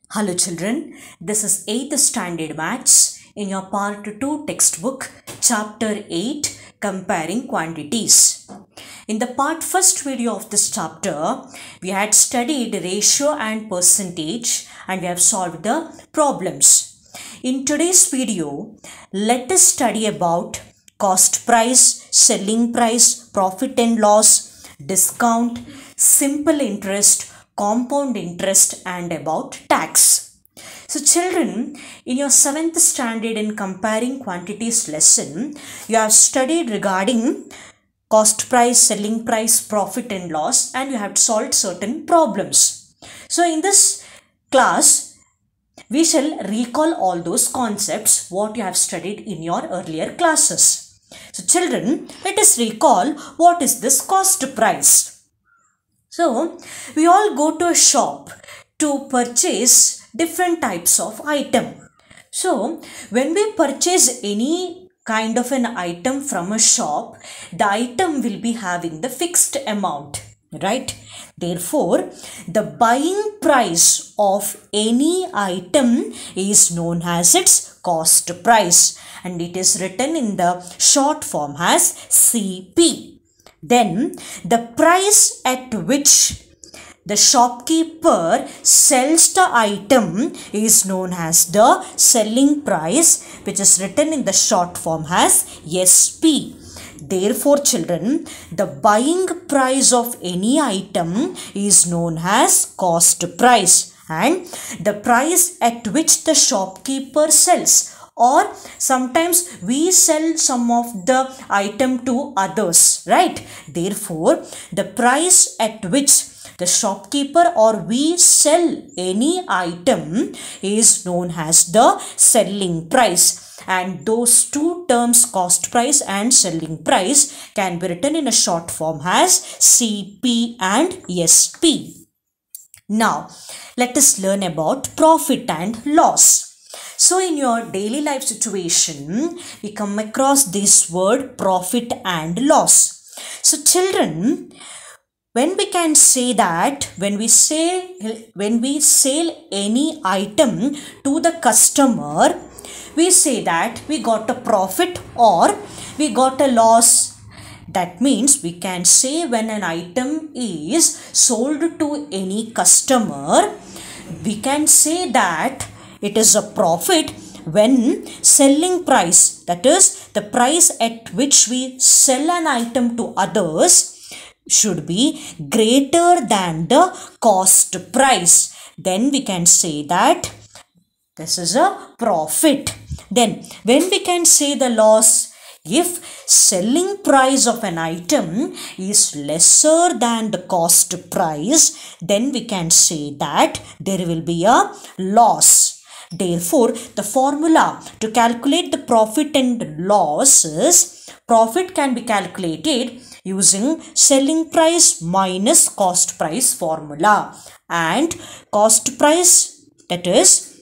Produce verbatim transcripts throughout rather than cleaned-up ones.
Hello children, this is eighth Standard Maths in your Part two textbook, Chapter eight, Comparing Quantities. In the part first video of this chapter, we had studied ratio and percentage and we have solved the problems. In today's video, let us study about cost price, selling price, profit and loss, discount, simple interest, compound interest and about tax. So children, in your seventh standard in comparing quantities lesson, you have studied regarding cost price, selling price, profit and loss, and you have solved certain problems. So in this class, we shall recall all those concepts what you have studied in your earlier classes. So children, let us recall what is this cost price. So, we all go to a shop to purchase different types of item. So, when we purchase any kind of an item from a shop, the item will be having the fixed amount, right? Therefore, the buying price of any item is known as its cost price, and it is written in the short form as C P. Then the price at which the shopkeeper sells the item is known as the selling price, which is written in the short form as S P. Therefore, children, the buying price of any item is known as cost price, and the price at which the shopkeeper sells, or sometimes we sell some of the item to others, right? Therefore, the price at which the shopkeeper or we sell any item is known as the selling price. And those two terms, cost price and selling price, can be written in a short form as C P and S P. Now, let us learn about profit and loss. So, in your daily life situation, we come across this word profit and loss. So, children, when we can say that when we say when we sell any item to the customer, we say that we got a profit or we got a loss. That means we can say when an item is sold to any customer, we can say that it is a profit when selling price, that is the price at which we sell an item to others, should be greater than the cost price. Then we can say that this is a profit. Then when we can say the loss, if selling price of an item is lesser than the cost price, then we can say that there will be a loss. Therefore, the formula to calculate the profit and loss is profit can be calculated using selling price minus cost price formula, and cost price, that is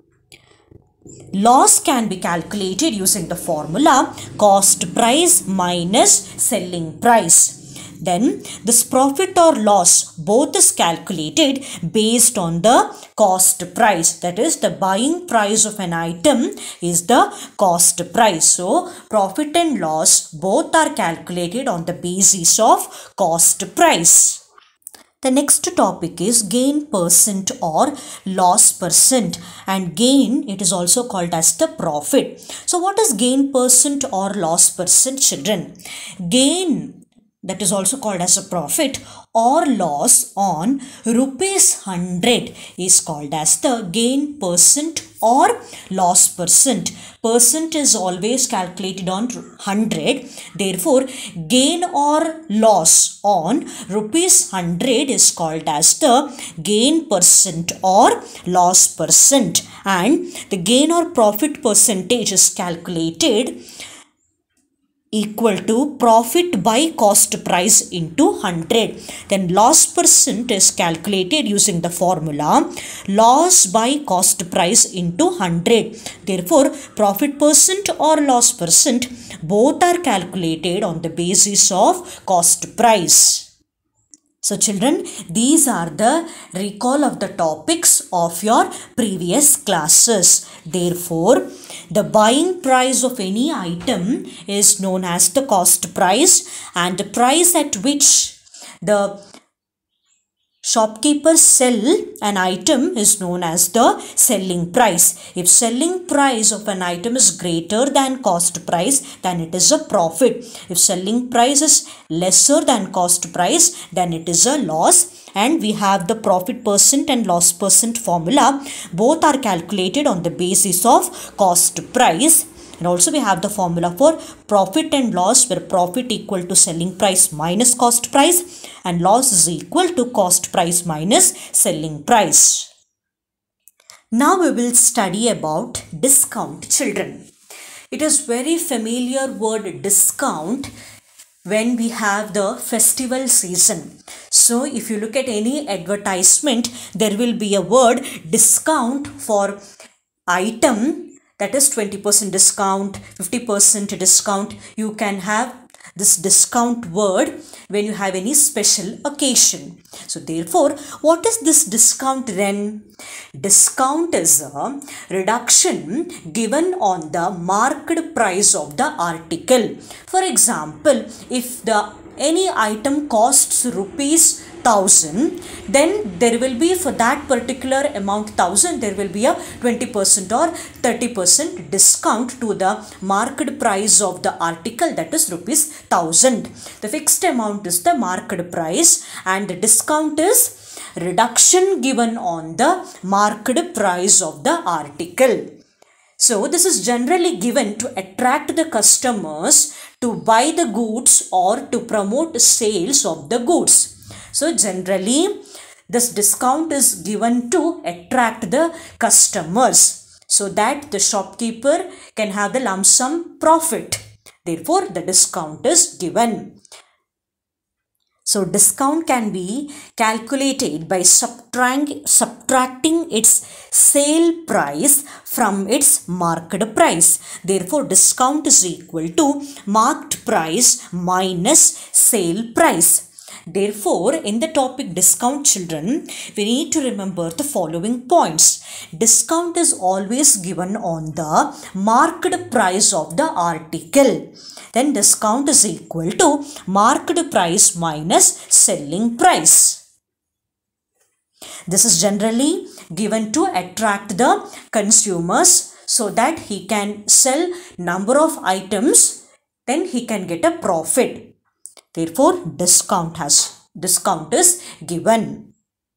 loss, can be calculated using the formula cost price minus selling price. Then this profit or loss both is calculated based on the cost price, that is the buying price of an item is the cost price. So profit and loss both are calculated on the basis of cost price. The next topic is gain percent or loss percent, and gain, it is also called as the profit. So what is gain percent or loss percent, children? Gain, that is also called as a profit or loss on rupees one hundred is called as the gain percent or loss percent. Percent is always calculated on one hundred. Therefore, gain or loss on rupees one hundred is called as the gain percent or loss percent. And the gain or profit percentage is calculated equal to profit by cost price into one hundred. Then loss percent is calculated using the formula loss by cost price into one hundred. Therefore, profit percent or loss percent both are calculated on the basis of cost price. So children, these are the recall of the topics of your previous classes. Therefore, the buying price of any item is known as the cost price, and the price at which the shopkeepers sell an item is known as the selling price. If selling price of an item is greater than cost price, then it is a profit. If selling price is lesser than cost price, then it is a loss. And we have the profit percent and loss percent formula. Both are calculated on the basis of cost price. And also we have the formula for profit and loss, where profit equal to selling price minus cost price and loss is equal to cost price minus selling price. Now we will study about discount, children. It is very familiar word discount when we have the festival season. So if you look at any advertisement, there will be a word discount for item, that is twenty percent discount, fifty percent discount. You can have this discount word when you have any special occasion. So therefore, what is this discount then? Discount is a reduction given on the marked price of the article. For example, if the any item costs rupees thousand, then there will be, for that particular amount thousand, there will be a twenty percent or thirty percent discount to the marked price of the article, that is rupees thousand. The fixed amount is the marked price and the discount is reduction given on the marked price of the article. So this is generally given to attract the customers to buy the goods or to promote sales of the goods. So generally this discount is given to attract the customers so that the shopkeeper can have the lump sum profit. Therefore the discount is given. So discount can be calculated by subtracting, subtracting its sale price from its marked price. Therefore discount is equal to marked price minus sale price. Therefore, in the topic discount, children, we need to remember the following points. Discount is always given on the marked price of the article. Then discount is equal to marked price minus selling price. This is generally given to attract the consumers so that he can sell number of items, then he can get a profit. Therefore, discount has discount is given.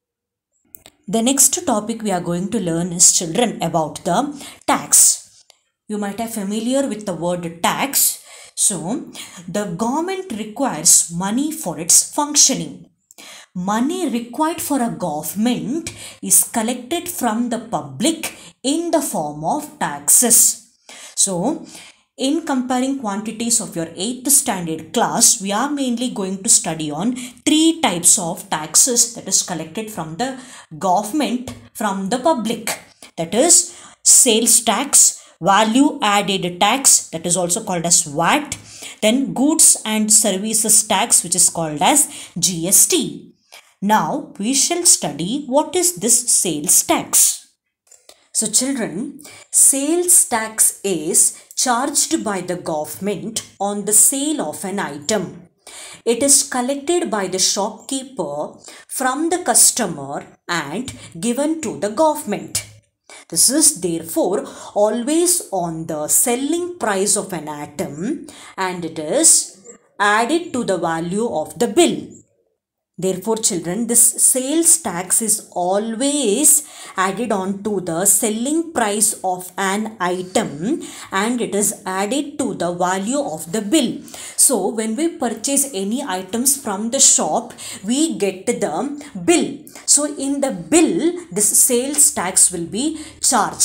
The next topic we are going to learn is, children, about the tax. You might have familiar with the word tax. So, the government requires money for its functioning. Money required for a government is collected from the public in the form of taxes. So, in comparing quantities of your eighth standard class, we are mainly going to study on three types of taxes that is collected from the government, from the public. That is sales tax, value added tax, that is also called as V A T, then goods and services tax, which is called as G S T. Now we shall study what is this sales tax. So children, sales tax is charged by the government on the sale of an item. It is collected by the shopkeeper from the customer and given to the government. This is therefore always on the selling price of an item and it is added to the value of the bill. Therefore, children, this sales tax is always added on to the selling price of an item and it is added to the value of the bill. So, when we purchase any items from the shop, we get the bill. So, in the bill, this sales tax will be charged.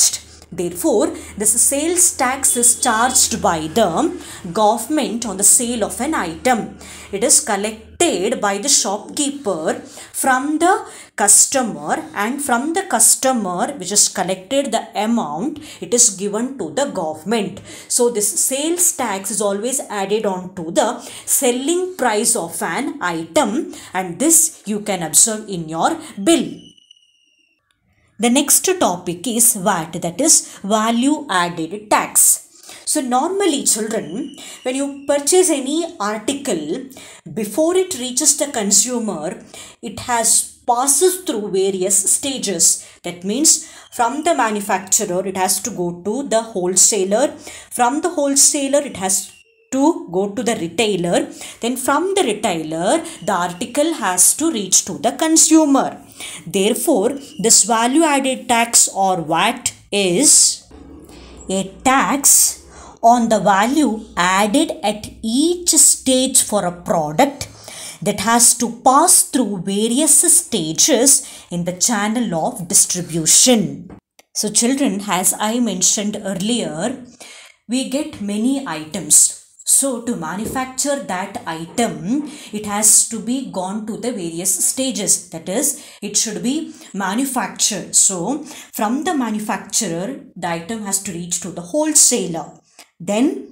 Therefore, this sales tax is charged by the government on the sale of an item. It is collected by the shopkeeper from the customer, and from the customer which is collected the amount, it is given to the government. So this sales tax is always added on to the selling price of an item, and this you can observe in your bill. The next topic is V A T, that is value added tax. So normally children, when you purchase any article, before it reaches the consumer, it has passes through various stages. That means from the manufacturer, it has to go to the wholesaler. From the wholesaler, it has to go to the retailer. Then from the retailer, the article has to reach to the consumer. Therefore, this value added tax or V A T is a tax on the value added at each stage for a product that has to pass through various stages in the channel of distribution. So children, as I mentioned earlier, we get many items. So to manufacture that item, it has to be gone to the various stages. That is, it should be manufactured. So from the manufacturer, the item has to reach to the wholesaler. Then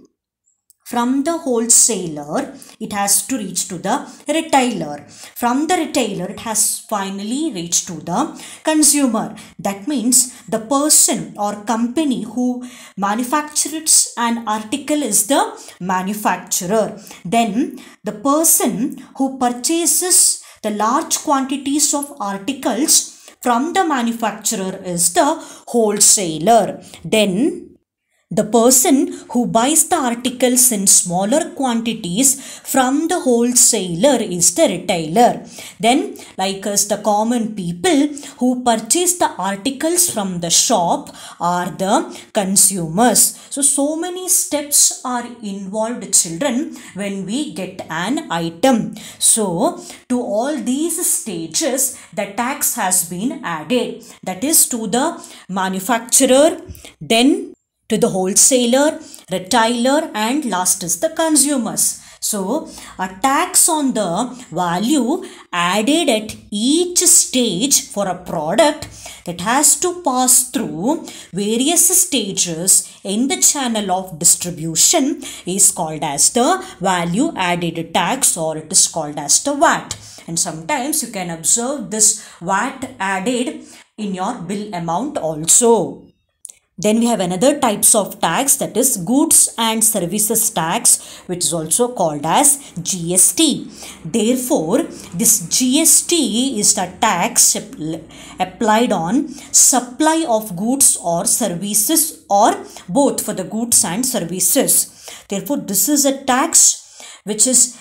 from the wholesaler, it has to reach to the retailer. From the retailer, it has finally reached to the consumer. That means the person or company who manufactures an article is the manufacturer. Then the person who purchases the large quantities of articles from the manufacturer is the wholesaler. Then the person who buys the articles in smaller quantities from the wholesaler is the retailer. Then, like us, the common people who purchase the articles from the shop are the consumers. So, so many steps are involved, children, when we get an item. So, to all these stages, the tax has been added. That is to the manufacturer, then to the wholesaler, retailer, and last is the consumers. So, a tax on the value added at each stage for a product that has to pass through various stages in the channel of distribution is called as the value added tax, or it is called as the V A T. And sometimes you can observe this V A T added in your bill amount also. Then we have another types of tax, that is goods and services tax, which is also called as G S T. Therefore, this G S T is the tax applied on supply of goods or services, or both for the goods and services. Therefore, this is a tax which is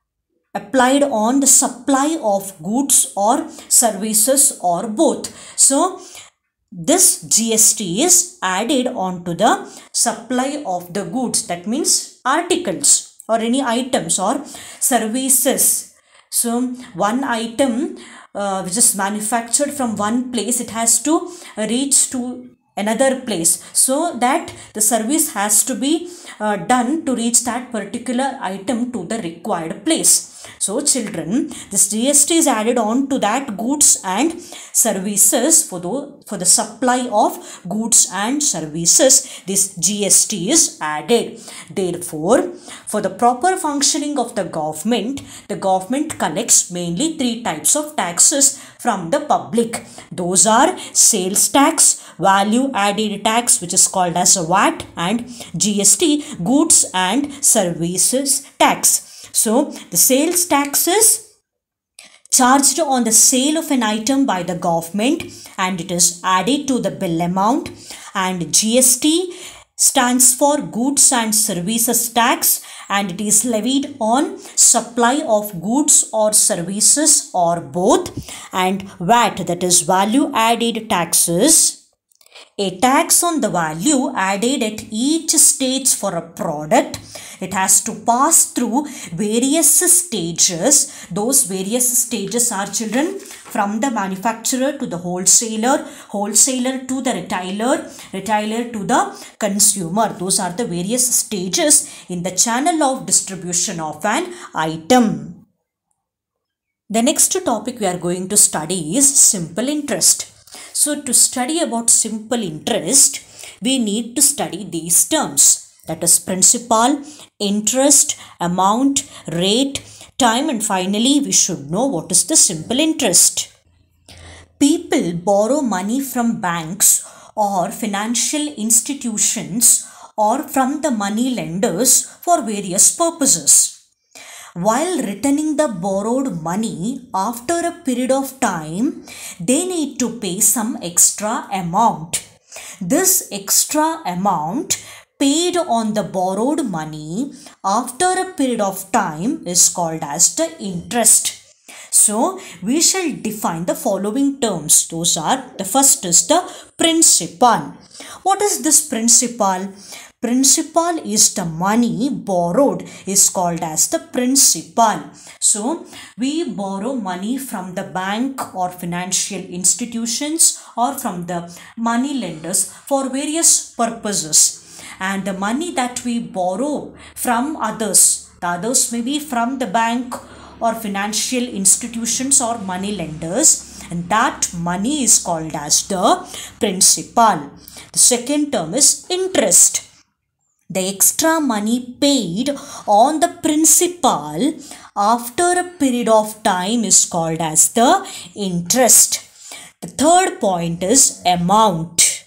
applied on the supply of goods or services or both. So, this G S T is added on to the supply of the goods, that means articles or any items or services. So one item uh, which is manufactured from one place, it has to reach to another place, so that the service has to be uh, done to reach that particular item to the required place. So children, this G S T is added on to that goods and services. For the, for the supply of goods and services, this G S T is added. Therefore, for the proper functioning of the government, the government collects mainly three types of taxes from the public. Those are sales tax, value added tax, which is called as a V A T, and G S T, goods and services tax. So, the sales tax is charged on the sale of an item by the government, and it is added to the bill amount. And G S T stands for goods and services tax, and it is levied on supply of goods or services or both. And V A T, that is value added taxes, a tax on the value added at each stage for a product. It has to pass through various stages. Those various stages are, children, from the manufacturer to the wholesaler, wholesaler to the retailer, retailer to the consumer. Those are the various stages in the channel of distribution of an item. The next topic we are going to study is simple interest. So to study about simple interest, we need to study these terms, that is principal, interest, amount, rate, time, and finally we should know what is the simple interest. People borrow money from banks or financial institutions or from the money lenders for various purposes. While returning the borrowed money after a period of time, they need to pay some extra amount. This extra amount paid on the borrowed money after a period of time is called as the interest. So, we shall define the following terms. Those are, the first is the principal. What is this principal? Principal is the money borrowed is called as the principal. So, we borrow money from the bank or financial institutions or from the money lenders for various purposes. And the money that we borrow from others, the others may be from the bank or financial institutions or money lenders, and that money is called as the principal. The second term is interest. The extra money paid on the principal after a period of time is called as the interest. The third point is amount.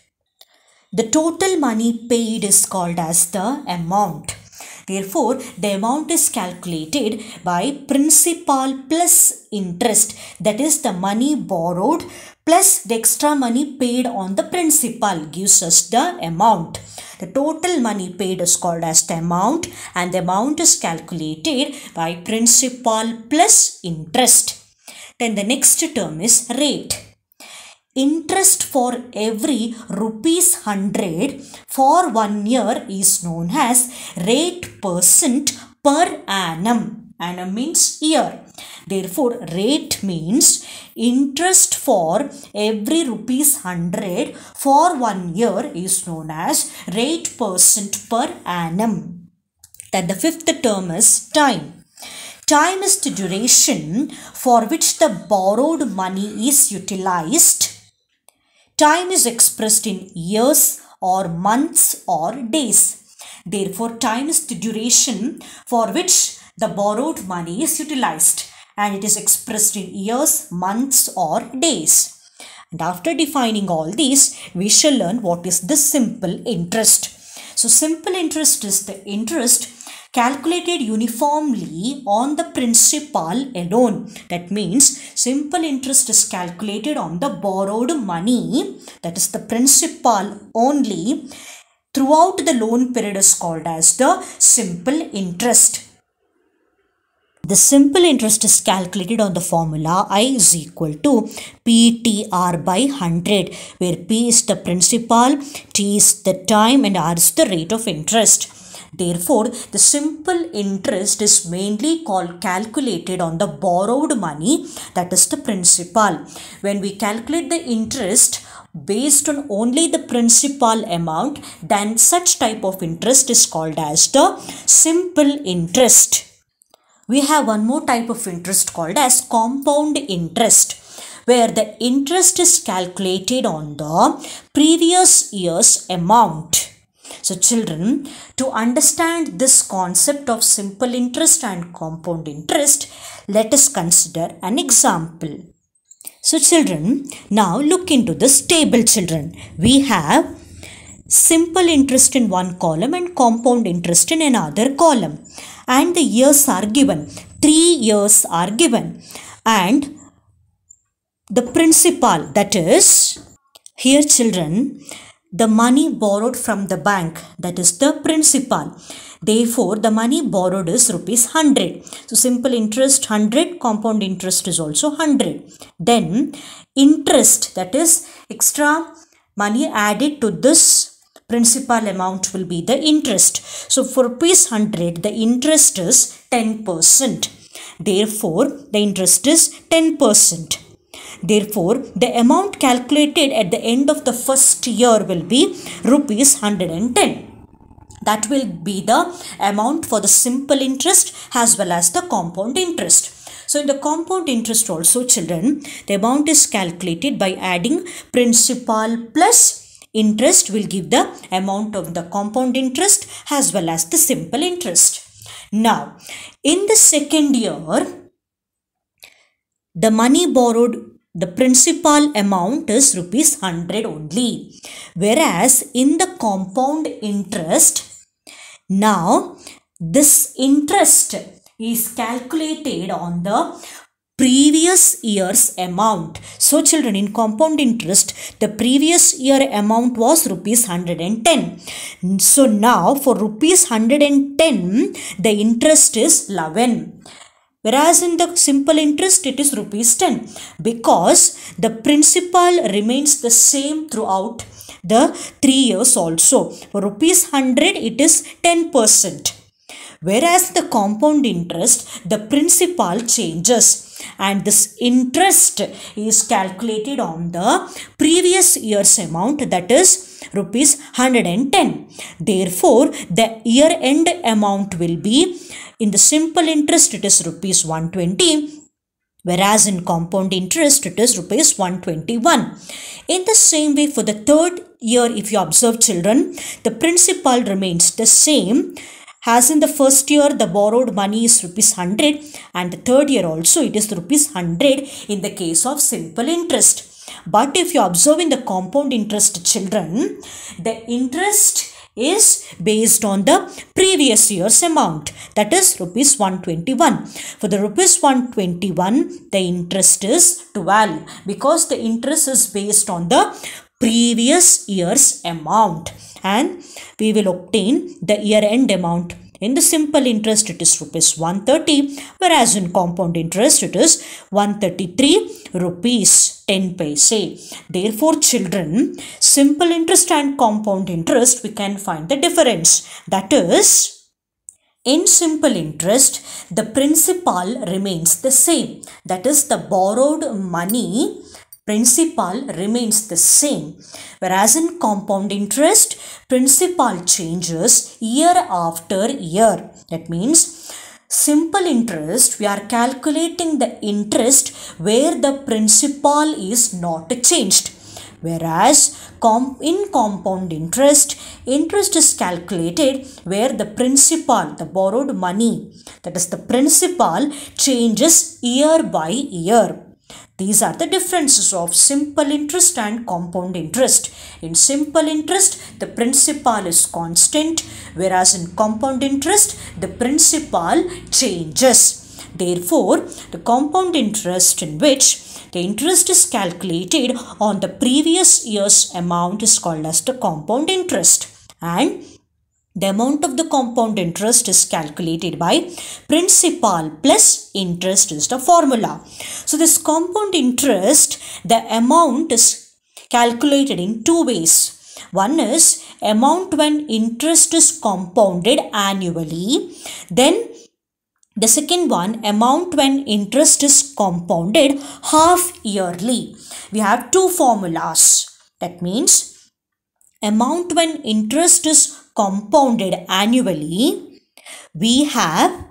The total money paid is called as the amount. Therefore, the amount is calculated by principal plus interest, that is the money borrowed plus the extra money paid on the principal gives us the amount. The total money paid is called as the amount, and the amount is calculated by principal plus interest. Then the next term is rate. Interest for every rupees hundred for one year is known as rate percent per annum. Annum means year. Therefore, rate means interest for every rupees hundred for one year is known as rate percent per annum. Then the fifth term is time. Time is the duration for which the borrowed money is utilized. Time is expressed in years or months or days. Therefore, time is the duration for which the borrowed money is utilized, and it is expressed in years, months or days. And after defining all these, we shall learn what is the simple interest. So, simple interest is the interest calculated uniformly on the principal alone. That means simple interest is calculated on the borrowed money, that is the principal only, throughout the loan period is called as the simple interest. The simple interest is calculated on the formula I is equal to P T R by one hundred, where P is the principal, T is the time, and R is the rate of interest. Therefore, the simple interest is mainly called calculated on the borrowed money, that is the principal. When we calculate the interest based on only the principal amount, then such type of interest is called as the simple interest. We have one more type of interest called as compound interest, where the interest is calculated on the previous year's amount. So children, to understand this concept of simple interest and compound interest, let us consider an example. So children, now look into this table children. We have simple interest in one column and compound interest in another column. And the years are given. Three years are given. And the principal, that is, here children, the money borrowed from the bank, that is the principal. Therefore, the money borrowed is rupees one hundred. So, simple interest one hundred, compound interest is also one hundred. Then, interest, that is extra money added to this principal amount will be the interest. So, for rupees one hundred, the interest is ten percent. Therefore, the interest is ten percent. Therefore, the amount calculated at the end of the first year will be rupees one hundred ten. That will be the amount for the simple interest as well as the compound interest. So in the compound interest also, children, the amount is calculated by adding principal plus interest will give the amount of the compound interest as well as the simple interest. Now, in the second year, the money borrowed, the principal amount is rupees one hundred only. Whereas in the compound interest, now this interest is calculated on the previous year's amount. So children, in compound interest, the previous year amount was rupees one hundred ten. So now for rupees one hundred ten, the interest is eleven. Whereas in the simple interest, it is rupees ten, because the principal remains the same throughout the three years also. For rupees one hundred, it is ten percent. Whereas the compound interest, the principal changes and this interest is calculated on the previous year's amount, that is rupees one hundred ten. Therefore, the year end amount will be, in the simple interest it is rupees one hundred twenty, whereas in compound interest it is rupees one hundred twenty-one. In the same way, for the third year, if you observe children, the principal remains the same. As in the first year, the borrowed money is rupees one hundred, and the third year also it is rupees one hundred in the case of simple interest. But if you observe in the compound interest, children, the interest is based on the previous year's amount, that is rupees one hundred twenty-one. For the rupees one hundred twenty-one, the interest is twelve, because the interest is based on the previous year's amount, and we will obtain the year end amount. In the simple interest, it is rupees one hundred thirty, whereas in compound interest, it is one hundred thirty-three rupees ten paise. Therefore, children, simple interest and compound interest, we can find the difference. That is, in simple interest, the principal remains the same. That is, the borrowed money principal remains the same, whereas in compound interest, principal changes year after year. That means, simple interest, we are calculating the interest where the principal is not changed, whereas com in compound interest, interest is calculated where the principal, the borrowed money, that is the principal, changes year by year. These are the differences of simple interest and compound interest. In simple interest, the principal is constant, whereas in compound interest, the principal changes. Therefore, the compound interest, in which the interest is calculated on the previous year's amount, is called as the compound interest, and the amount of the compound interest is calculated by principal plus interest is the formula. So this compound interest, the amount is calculated in two ways. One is amount when interest is compounded annually. Then the second one, amount when interest is compounded half yearly. We have two formulas. That means amount when interest is compounded annually, we have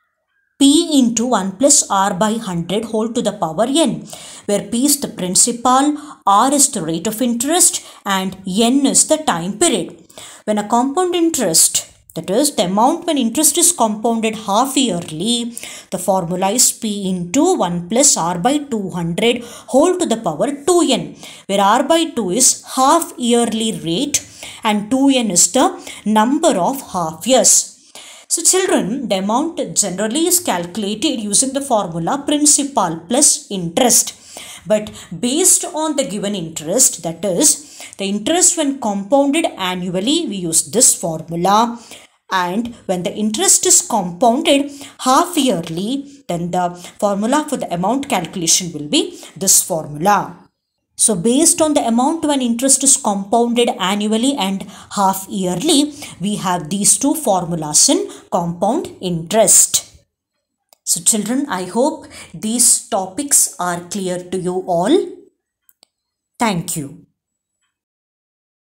P into one plus R by one hundred whole to the power N, where P is the principal, R is the rate of interest, and N is the time period. When a compound interest, that is the amount when interest is compounded half yearly, the formula is P into one plus R by two hundred whole to the power two N, where R by two is half yearly rate and two N is the number of half years. So children, the amount generally is calculated using the formula principal plus interest. But based on the given interest, that is the interest when compounded annually, we use this formula. And when the interest is compounded half yearly, then the formula for the amount calculation will be this formula. So based on the amount when interest is compounded annually and half yearly, we have these two formulas in compound interest. So children, I hope these topics are clear to you all. Thank you.